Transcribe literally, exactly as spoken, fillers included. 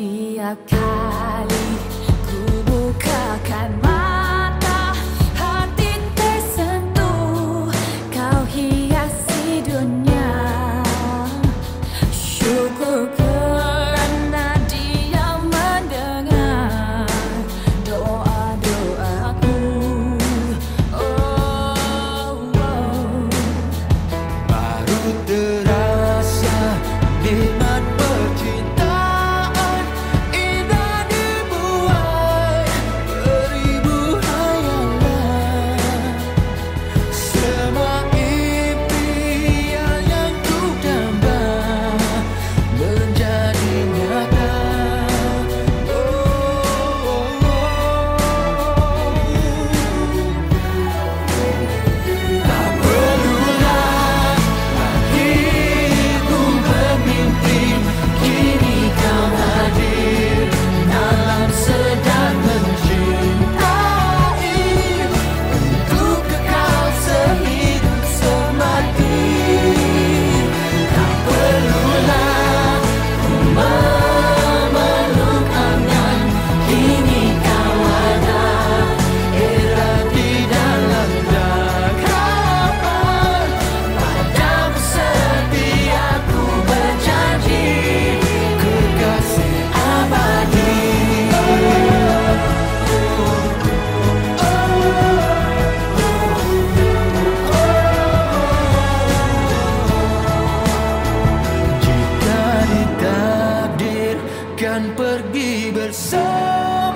Setiap kali ku bukakan mata, hati tersentuh, kau hiasi dunia. Syukur kerana Dia mendengar doa-doaku. Oh, oh. Baru terasa nikmat percintaan, indah dibuai beribu hayalan. Semua impian yang ku damba menjadi nyata. Oh, oh, oh. Tak perlulah lagi ku bermimpi, kini kau hadir dalam sedang mencintai, untuk kekal sehidup semati. Tak perlulah ku memeluk angan, kini kau ada erat di dalam dekapan. Padamu setia ku berjanji, kekasih abadi. Jika ditakdirkan pergi bersama,